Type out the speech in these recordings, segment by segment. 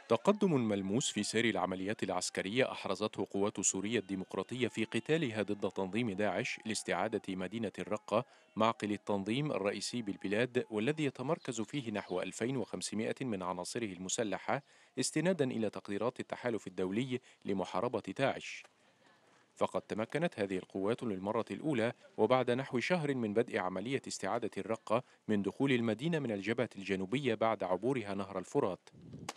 تقدم ملموس في سير العمليات العسكرية أحرزته قوات سوريا الديمقراطية في قتالها ضد تنظيم داعش لاستعادة مدينة الرقة، معقل التنظيم الرئيسي بالبلاد والذي يتمركز فيه نحو 2500 من عناصره المسلحة، استنادا إلى تقديرات التحالف الدولي لمحاربة داعش. فقد تمكنت هذه القوات للمرة الأولى وبعد نحو شهر من بدء عملية استعادة الرقة من دخول المدينة من الجبهة الجنوبية بعد عبورها نهر الفرات.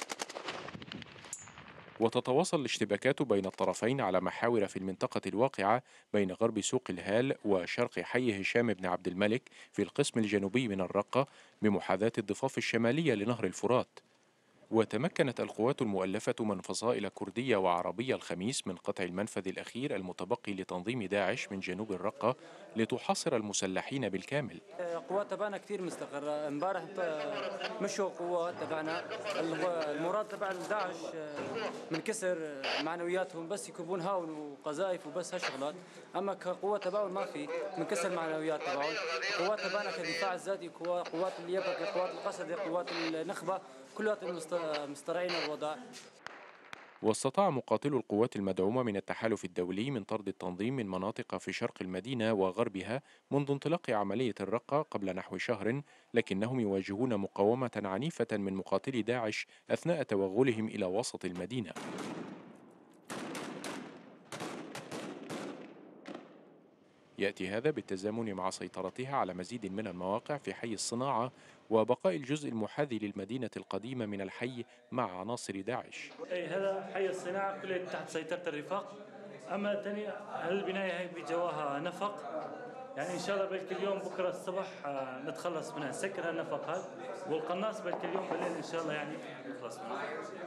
وتتواصل الاشتباكات بين الطرفين على محاور في المنطقة الواقعة بين غرب سوق الهال وشرق حي هشام بن عبد الملك في القسم الجنوبي من الرقة، بمحاذاة الضفاف الشمالية لنهر الفرات. وتمكنت القوات المؤلفة من فصائل كردية وعربية الخميس من قطع المنفذ الأخير المتبقي لتنظيم داعش من جنوب الرقة لتحاصر المسلحين بالكامل. قوات تبعنا كثير مستقرة. امبارح مشوا قوات تبعنا. المراد تبع داعش من كسر معنوياتهم، بس يكبون هاون وقذائف وبس هالشغلات. اما كقوة تبعهم ما في من كسر المعنويات تبعهم. قوات تبعنا كدفاع الذاتي، قوات اليبقة، قوات القصد، قوات النخبة، كلها مسترعين الوضع. واستطاع مقاتلو القوات المدعومة من التحالف الدولي من طرد التنظيم من مناطق في شرق المدينة وغربها منذ انطلاق عملية الرقة قبل نحو شهر، لكنهم يواجهون مقاومة عنيفة من مقاتلي داعش أثناء توغلهم إلى وسط المدينة. يأتي هذا بالتزامن مع سيطرتها على مزيد من المواقع في حي الصناعة وبقاء الجزء المحاذي للمدينة القديمة من الحي مع عناصر داعش. أي هذا حي الصناعة كله تحت سيطرة الرفاق. أما تاني هالبناية هي بجواها نفق، يعني إن شاء الله بلكي اليوم بكرة الصبح نتخلص منها، نسكر هالنفق هذا، والقناص بلكي اليوم بالليل إن شاء الله يعني نخلص منها.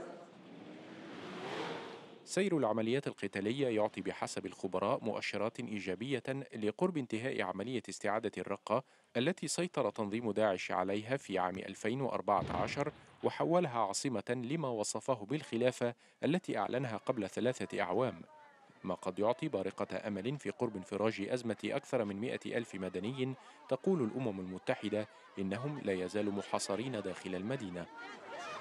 سير العمليات القتالية يعطي بحسب الخبراء مؤشرات إيجابية لقرب انتهاء عملية استعادة الرقة التي سيطر تنظيم داعش عليها في عام 2014 وحولها عاصمة لما وصفه بالخلافة التي أعلنها قبل 3 أعوام، ما قد يعطي بارقة أمل في قرب انفراج أزمة أكثر من 100 ألف مدني. تقول الأمم المتحدة إنهم لا يزالوا محاصرين داخل المدينة.